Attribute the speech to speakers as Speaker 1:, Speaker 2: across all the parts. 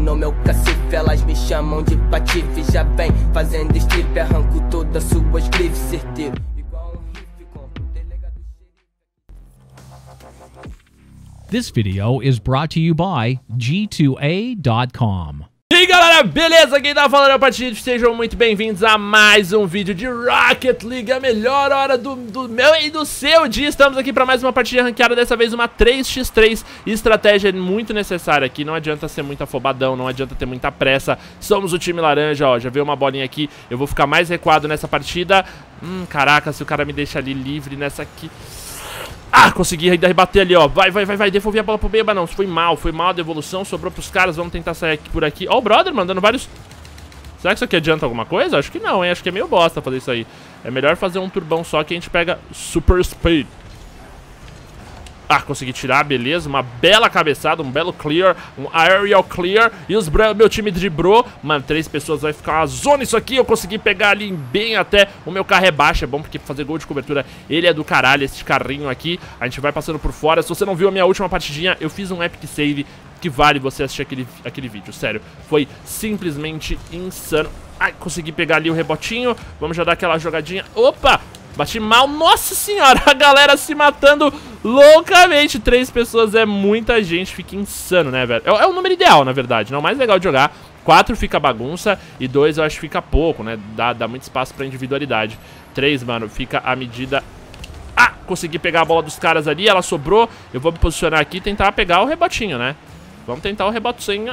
Speaker 1: no meu cacife, elas me chamam de patife. Já vem fazendo strip, arranco todas suas grifes, certeiro.
Speaker 2: This video is brought to you by G2A.com.
Speaker 3: E aí galera, beleza? Quem tá falando é o Patife, sejam muito bem-vindos a mais um vídeo de Rocket League, a melhor hora do meu e do seu dia. Estamos aqui pra mais uma partida ranqueada, dessa vez uma 3x3, estratégia muito necessária aqui, não adianta ser muito afobadão, não adianta ter muita pressa. Somos o time laranja, ó, já veio uma bolinha aqui, eu vou ficar mais recuado nessa partida. Caraca, se o cara me deixa ali livre nessa aqui... Ah, consegui ainda rebater ali, ó. Vai, devolver a bola pro meio, mas não, foi mal a devolução, sobrou pros caras, vamos tentar sair aqui por aqui. Ó o brother mandando vários... Será que isso aqui adianta alguma coisa? Acho que não, hein, acho que é meio bosta fazer isso aí. É melhor fazer um turbão só que a gente pega Super Speed. Ah, consegui tirar, beleza, uma bela cabeçada, um belo clear, um aerial clear. E meu time driblou, mano, 3 pessoas, vai ficar uma zona isso aqui. Eu consegui pegar ali bem até, o meu carro é baixo, é bom porque fazer gol de cobertura, ele é do caralho, esse carrinho aqui. A gente vai passando por fora, se você não viu a minha última partidinha, eu fiz um epic save que vale você assistir aquele vídeo, sério. Foi simplesmente insano. Ai, consegui pegar ali o rebotinho, vamos já dar aquela jogadinha, opa! Bati mal, nossa senhora, a galera se matando loucamente. 3 pessoas é muita gente, fica insano, né, velho? É o número ideal, na verdade, não é o mais legal de jogar. 4 fica bagunça e 2 eu acho que fica pouco, né? Dá muito espaço pra individualidade. 3, mano, fica a medida... Ah, consegui pegar a bola dos caras ali, ela sobrou. Eu vou me posicionar aqui e tentar pegar o rebotinho, né? Vamos tentar o rebotinho.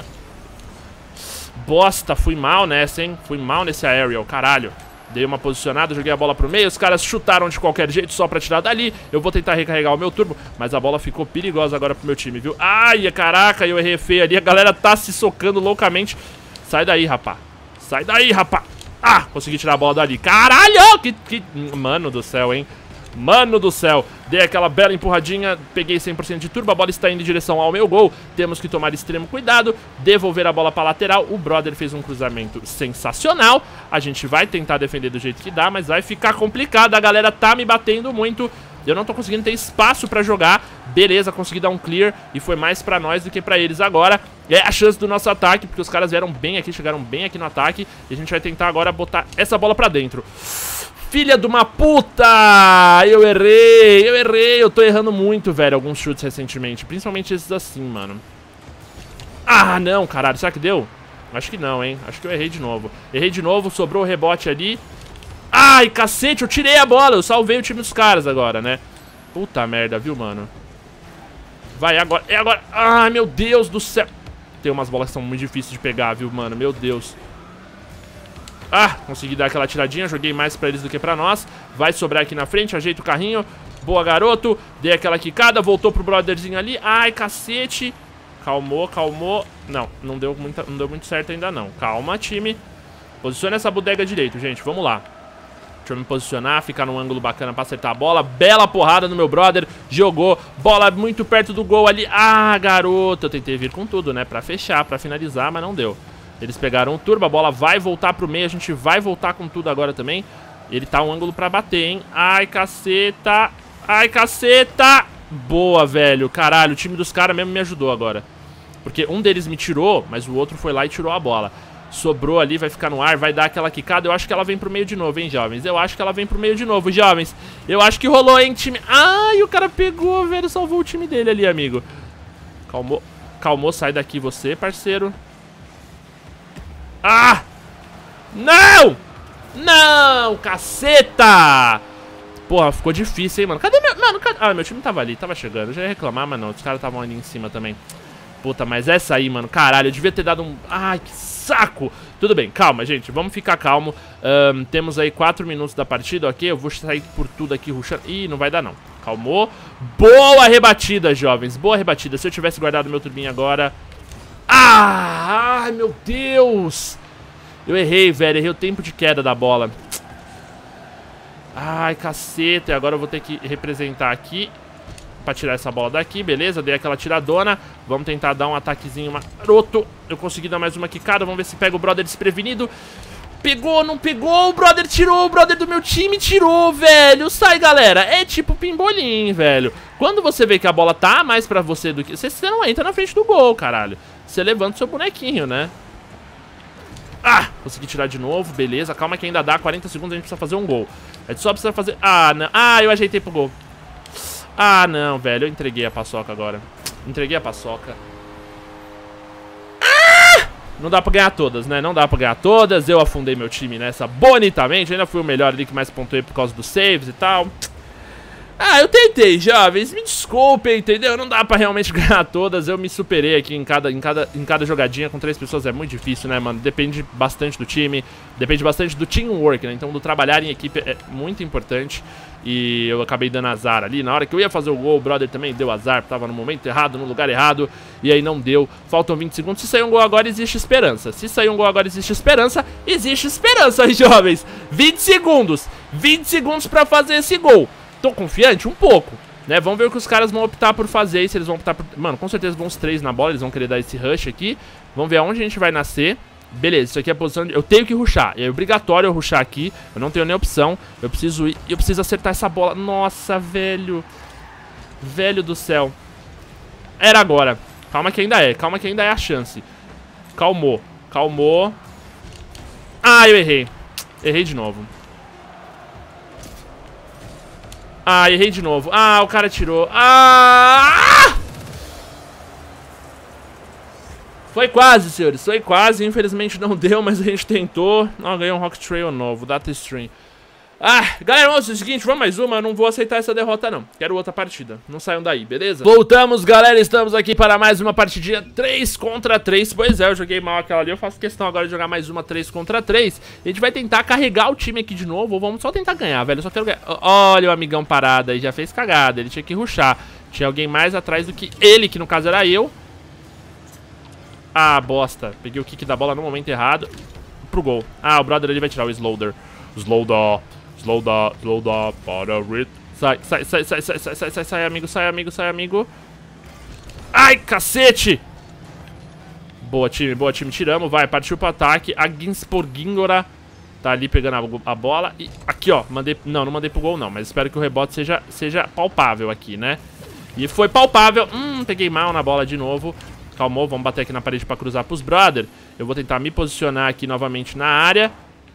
Speaker 3: Bosta, fui mal nessa, hein? Fui mal nesse aerial, caralho. Dei uma posicionada, joguei a bola pro meio. Os caras chutaram de qualquer jeito só pra tirar dali. Eu vou tentar recarregar o meu turbo, mas a bola ficou perigosa agora pro meu time, viu? Ai, caraca, eu errei feio ali. A galera tá se socando loucamente. Sai daí, rapá. Sai daí, rapá. Ah, consegui tirar a bola dali. Caralho, Mano do céu, hein? Mano do céu, dei aquela bela empurradinha, peguei 100% de turbo, a bola está indo em direção ao meu gol. Temos que tomar extremo cuidado, devolver a bola para a lateral. O brother fez um cruzamento sensacional. A gente vai tentar defender do jeito que dá, mas vai ficar complicado, a galera tá me batendo muito. Eu não tô conseguindo ter espaço pra jogar. Beleza, consegui dar um clear e foi mais pra nós do que pra eles agora. É a chance do nosso ataque, porque os caras vieram bem aqui, chegaram bem aqui no ataque. E a gente vai tentar agora botar essa bola pra dentro. Filha de uma puta! Eu errei, eu tô errando muito, velho, alguns chutes recentemente, principalmente esses assim, mano. Ah, não, caralho, será que deu? Acho que não, hein, acho que eu errei de novo. Errei de novo, sobrou o rebote ali. Ai, cacete, eu tirei a bola, eu salvei o time dos caras agora, né? Puta merda, viu, mano? Vai, agora, é agora. Ai, meu Deus do céu. Tem umas bolas que são muito difíceis de pegar, viu, mano, meu Deus. Ah, consegui dar aquela tiradinha, joguei mais pra eles do que pra nós. Vai sobrar aqui na frente, ajeita o carrinho. Boa, garoto, dei aquela quicada, voltou pro brotherzinho ali. Ai, cacete. Calmou. Não deu muito certo ainda não. Calma, time. Posiciona essa bodega direito, gente, vamos lá. Deixa eu me posicionar, ficar num ângulo bacana pra acertar a bola. Bela porrada no meu brother, jogou. Bola muito perto do gol ali. Ah, garoto, eu tentei vir com tudo, né, pra fechar, pra finalizar, mas não deu. Eles pegaram o turbo, a bola vai voltar pro meio, a gente vai voltar com tudo agora também. Ele tá um ângulo pra bater, hein? Ai, caceta! Ai, caceta! Boa, velho, caralho, o time dos caras mesmo me ajudou agora. Porque um deles me tirou, mas o outro foi lá e tirou a bola. Sobrou ali, vai ficar no ar, vai dar aquela quicada. Eu acho que ela vem pro meio de novo, hein, jovens? Eu acho que ela vem pro meio de novo, jovens. Eu acho que rolou, hein, time... Ai, o cara pegou, velho, salvou o time dele ali, amigo. Calmou, sai daqui você, parceiro. Ah! Não! Não, caceta! Porra, ficou difícil, hein, mano. Cadê meu... Mano, cadê... Ah, meu time tava ali, tava chegando. Eu já ia reclamar, mas não, os caras estavam ali em cima também. Puta, mas essa aí, mano, caralho, eu devia ter dado um... Ai, que saco! Tudo bem, calma, gente, vamos ficar calmo. Temos aí 4 minutos da partida, ok? Eu vou sair por tudo aqui, rushando. Ih, não vai dar, não. Calmou. Boa rebatida, jovens, boa rebatida. Se eu tivesse guardado meu turbinho agora... Ah, ai, meu Deus. Eu errei, velho, errei o tempo de queda da bola. Ai, caceta, e agora eu vou ter que representar aqui pra tirar essa bola daqui, beleza, dei aquela tiradona. Vamos tentar dar um ataquezinho maroto. Eu consegui dar mais uma quicada, vamos ver se pega o brother desprevenido. Pegou, não pegou, o brother tirou, o brother do meu time tirou, velho. Sai, galera, é tipo pimbolim, velho. Quando você vê que a bola tá mais pra você do que... Você não entra na frente do gol, caralho. Você levanta o seu bonequinho, né? Ah, consegui tirar de novo, beleza. Calma que ainda dá, 40 segundos a gente precisa fazer um gol. A gente só precisa fazer... Ah, não. Ah, eu ajeitei pro gol. Ah, não, velho. Eu entreguei a paçoca agora. Entreguei a paçoca. Ah! Não dá pra ganhar todas, né? Não dá pra ganhar todas. Eu afundei meu time nessa bonitamente. Ainda fui o melhor ali que mais pontuei por causa dos saves e tal. Ah, eu tentei, jovens, me desculpem, entendeu? Não dá pra realmente ganhar todas, eu me superei aqui em cada jogadinha com 3 pessoas, é muito difícil, né, mano? Depende bastante do time, depende bastante do teamwork, né? Então do trabalhar em equipe é muito importante. E eu acabei dando azar ali, na hora que eu ia fazer o gol, o brother também deu azar, tava no momento errado, no lugar errado, e aí não deu. Faltam 20 segundos, se sair um gol agora existe esperança. Se sair um gol agora existe esperança, aí, jovens. 20 segundos pra fazer esse gol. Tô confiante? Um pouco, né? Vamos ver o que os caras vão optar por fazer e se eles vão optar por... Mano, com certeza vão os 3 na bola, eles vão querer dar esse rush aqui. Vamos ver aonde a gente vai nascer. Beleza, isso aqui é a posição de... Eu tenho que rushar, é obrigatório eu rushar aqui. Eu não tenho nem opção, eu preciso ir. Eu preciso acertar essa bola. Nossa, velho. Velho do céu. Era agora. Calma que ainda é a chance. Calmou. Ah, eu errei. Errei de novo. Ah, errei de novo. Ah, o cara tirou. Ah! Foi quase, senhores. Foi quase. Infelizmente não deu, mas a gente tentou. Ó, ganhei um Rock Trail novo. Data Stream. Ah, galera, vamos fazer o seguinte, vamos mais uma, eu não vou aceitar essa derrota não, quero outra partida, não saiam daí, beleza? Voltamos, galera, estamos aqui para mais uma partidinha 3 contra 3, pois é, eu joguei mal aquela ali, eu faço questão agora de jogar mais uma 3 contra 3, a gente vai tentar carregar o time aqui de novo, ou vamos só tentar ganhar, velho, eu só quero ganhar. Olha o amigão parado aí, já fez cagada, ele tinha que rushar, tinha alguém mais atrás do que ele, que no caso era eu. Ah, bosta, peguei o kick da bola no momento errado, pro gol. Ah, o brother ali vai tirar o Slowder, Slow da, para it. Sai, amigo. Ai, cacete! Boa, time, tiramos, vai, partiu pro ataque. A Ginsporgingora tá ali pegando a bola. E aqui, ó, não mandei pro gol não, mas espero que o rebote seja palpável aqui, né? E foi palpável, peguei mal na bola de novo. Calmou, vamos bater aqui na parede pra cruzar pros brother. Eu vou tentar me posicionar aqui novamente na área.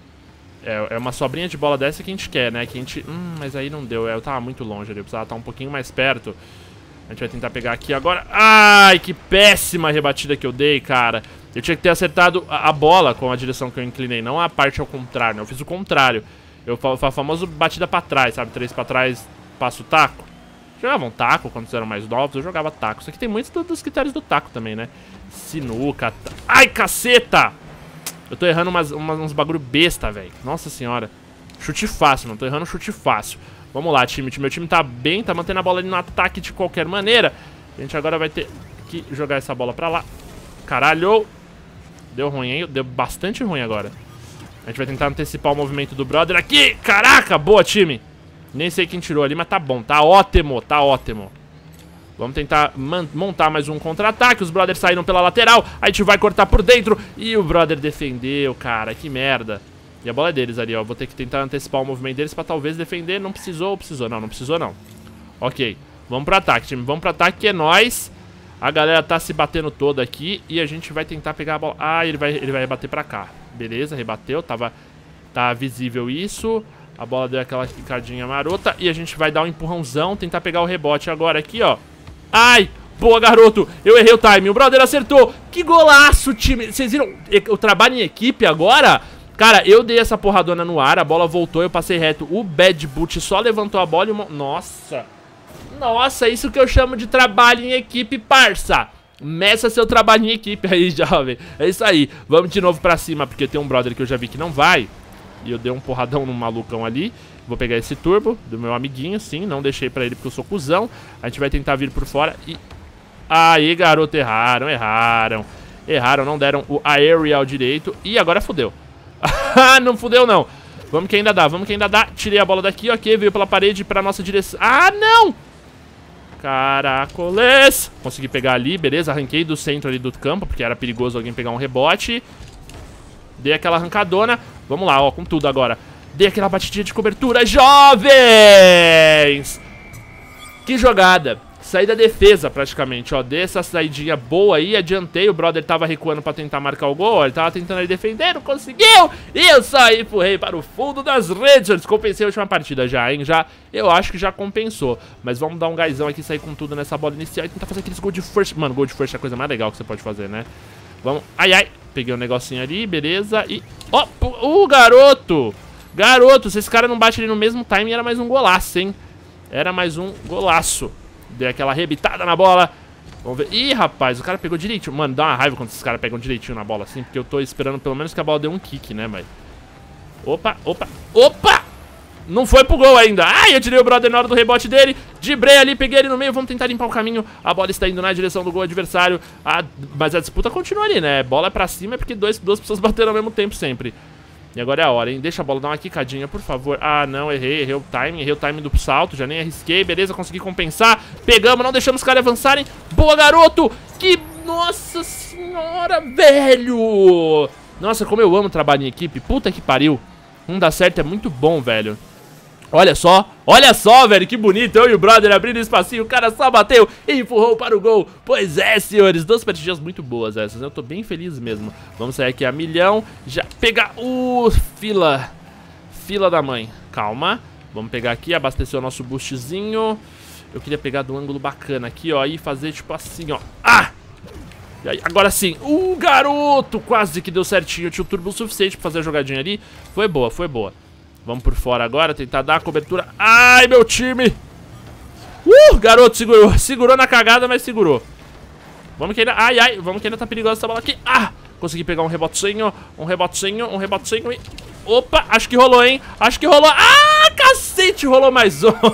Speaker 3: É uma sobrinha de bola dessa que a gente quer, né? Que a gente... mas aí não deu. Eu tava muito longe ali. Eu precisava estar um pouquinho mais perto. A gente vai tentar pegar aqui agora. Ai, que péssima rebatida que eu dei, cara. Eu tinha que ter acertado a bola com a direção que eu inclinei. Não a parte ao contrário, né? Eu fiz o contrário. Eu faço a famosa batida pra trás, sabe? 3 pra trás, passo o taco. Jogavam taco quando eles eram mais novos. Eu jogava taco. Isso aqui tem muitos dos critérios do taco também, né? Sinuca. Ai, caceta! Eu tô errando uns bagulho besta, velho. Nossa senhora. Chute fácil, não tô errando chute fácil. Vamos lá, time. Meu time tá bem, tá mantendo a bola ali no ataque de qualquer maneira. A gente agora vai ter que jogar essa bola pra lá. Caralho. Deu ruim, hein? Deu bastante ruim agora. A gente vai tentar antecipar o movimento do brother aqui. Caraca, boa, time. Nem sei quem tirou ali, mas tá bom. Tá ótimo, tá ótimo. Vamos tentar montar mais um contra-ataque. Os brothers saíram pela lateral. A gente vai cortar por dentro. E o brother defendeu, cara. Que merda. E a bola é deles ali, ó. Vou ter que tentar antecipar o movimento deles pra talvez defender. Não precisou ou precisou? Não, não precisou não. Ok. Vamos pro ataque, time. Vamos pro ataque que é nóis. A galera tá se batendo toda aqui. E a gente vai tentar pegar a bola. Ah, ele vai rebater pra cá. Beleza, rebateu. Tá visível isso. A bola deu aquela quicadinha marota. E a gente vai dar um empurrãozão. Tentar pegar o rebote agora aqui, ó. Ai, boa, garoto. Eu errei o time, o brother acertou. Que golaço, time. Vocês viram o trabalho em equipe agora? Cara, eu dei essa porradona no ar, a bola voltou, eu passei reto. O Bad Boot só levantou a bola e... Nossa. Nossa, isso que eu chamo de trabalho em equipe, parça. Meça seu trabalho em equipe aí, jovem. É isso aí. Vamos de novo pra cima, porque tem um brother que eu já vi que não vai. E eu dei um porradão no malucão ali. Vou pegar esse turbo do meu amiguinho, sim. Não deixei pra ele porque eu sou cuzão. A gente vai tentar vir por fora e... Aí, garoto, erraram, não deram o aerial direito. E agora fudeu. Não fudeu, não. Vamos que ainda dá. Tirei a bola daqui, ok. Veio pela parede pra nossa direção. Ah, não! Caracoles! Consegui pegar ali, beleza. Arranquei do centro ali do campo, porque era perigoso alguém pegar um rebote. Dei aquela arrancadona. Vamos lá, ó, com tudo agora. Dei aquela batidinha de cobertura, jovens! Que jogada. Saí da defesa praticamente, ó. Dei essa saidinha boa aí, adiantei. O brother tava recuando pra tentar marcar o gol, ó. Ele tava tentando aí defender, não conseguiu. E eu só empurrei para o fundo das redes. Eu descompensei a última partida já, hein. Eu acho que já compensou. Mas vamos dar um gazão aqui, sair com tudo nessa bola inicial e tentar fazer aqueles gols de força. Mano, gol de força é a coisa mais legal que você pode fazer, né? Vamos, ai, ai. Peguei um negocinho ali, beleza. E, ó, garoto. Garoto, se esse cara não bate ali no mesmo time, era mais um golaço, hein. Era mais um golaço. Dei aquela arrebitada na bola. Vamos ver. Ih, rapaz, o cara pegou direitinho. Mano, dá uma raiva quando esses caras pegam direitinho na bola assim, porque eu tô esperando pelo menos que a bola dê um kick, né, mas... Opa, opa, opa! Não foi pro gol ainda. Ai, eu tirei o brother na hora do rebote dele. Dibrei ali, peguei ele no meio. Vamos tentar limpar o caminho. A bola está indo na direção do gol adversário. Mas a disputa continua ali, né? Bola é pra cima, é porque duas pessoas bateram ao mesmo tempo sempre. E agora é a hora, hein? Deixa a bola dar uma quicadinha, por favor. Ah, não, errei o timing do salto. Já nem arrisquei, beleza, consegui compensar. Pegamos, não deixamos os caras avançarem. Boa, garoto! Que... Nossa senhora, velho! Nossa, como eu amo trabalhar em equipe. Puta que pariu. Um dá certo é muito bom, velho. Olha só, velho, que bonito. Eu e o brother abrindo espacinho, o cara só bateu e empurrou para o gol. Pois é, senhores, 2 partidinhas muito boas essas, né? Eu tô bem feliz mesmo. Vamos sair aqui a milhão, já pegar o fila da mãe. Calma, vamos pegar aqui, abastecer o nosso boostzinho. Eu queria pegar do ângulo bacana aqui, ó, e fazer tipo assim, ó. Ah! E aí, agora sim, garoto, quase que deu certinho. Eu tinha o turbo suficiente pra fazer a jogadinha ali. Foi boa, foi boa. Vamos por fora agora, tentar dar a cobertura. Ai, meu time! Garoto, segurou na cagada, mas segurou. Vamos que ainda... Ai, ai, vamos que ainda tá perigosa essa bola aqui. Ah, consegui pegar um rebotezinho e... Opa, acho que rolou, hein? Acho que rolou. Ah, cacete, rolou mais um.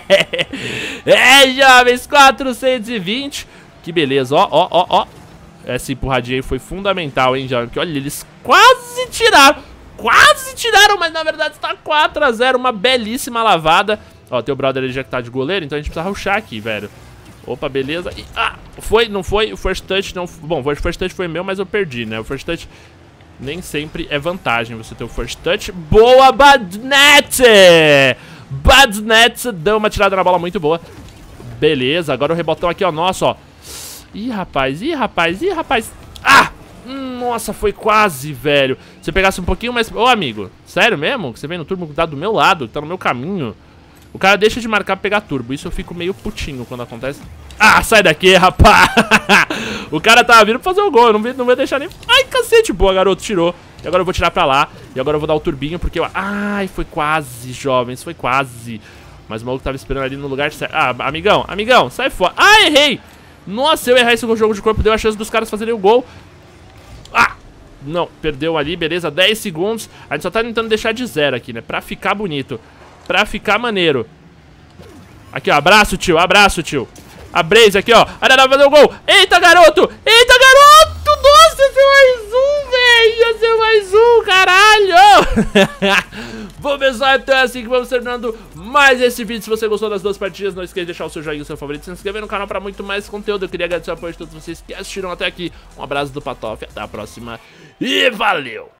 Speaker 3: É, jovens, 420. Que beleza, ó. Essa empurradinha aí foi fundamental, hein, jovem? Porque, olha, eles quase tiraram, mas na verdade está 4 a 0, uma belíssima lavada. Ó, tem o brother ali já que tá de goleiro, então a gente precisa rushar aqui, velho. Opa, beleza. E, não foi, o first touch não... Bom, o first touch foi meu, mas eu perdi, né? O first touch nem sempre é vantagem você ter o first touch. Boa, Badnet! Badnet deu uma tirada na bola muito boa. Beleza, agora o rebotão aqui, ó, nossa, ó. Ih, rapaz. Ah! Nossa, foi quase, velho. Se eu pegasse um pouquinho mais... Ô, amigo, sério mesmo? Que você vem no turbo que tá do meu lado, que tá no meu caminho. O cara deixa de marcar pra pegar turbo. Isso eu fico meio putinho quando acontece. Ah, sai daqui, rapaz. O cara tava vindo pra fazer o gol. Eu não vou deixar nem... Ai, cacete. Boa, garoto, tirou. E agora eu vou tirar pra lá. E agora eu vou dar o turbinho, porque eu... Ai, foi quase, jovens, foi quase. Mas o maluco tava esperando ali no lugar certo. Ah, amigão, sai fora. Ah, errei. Nossa, eu errar esse jogo de corpo, deu a chance dos caras fazerem o gol. Ah! Não, perdeu ali, beleza, 10 segundos. A gente só tá tentando deixar de 0 aqui, né? Pra ficar bonito, pra ficar maneiro. Aqui, ó, abraço, tio. A Blaze aqui, ó. Vai fazer o gol. Eita, garoto! Nossa, ia ser mais um, velho. Ia ser mais um, caralho. Bom, pessoal, então é assim que vamos terminando mais esse vídeo. Se você gostou das 2 partidas, não esqueça de deixar o seu joinha, o seu favorito, se inscrever no canal para muito mais conteúdo. Eu queria agradecer o apoio de todos vocês que assistiram até aqui. Um abraço do Patof, até a próxima e valeu!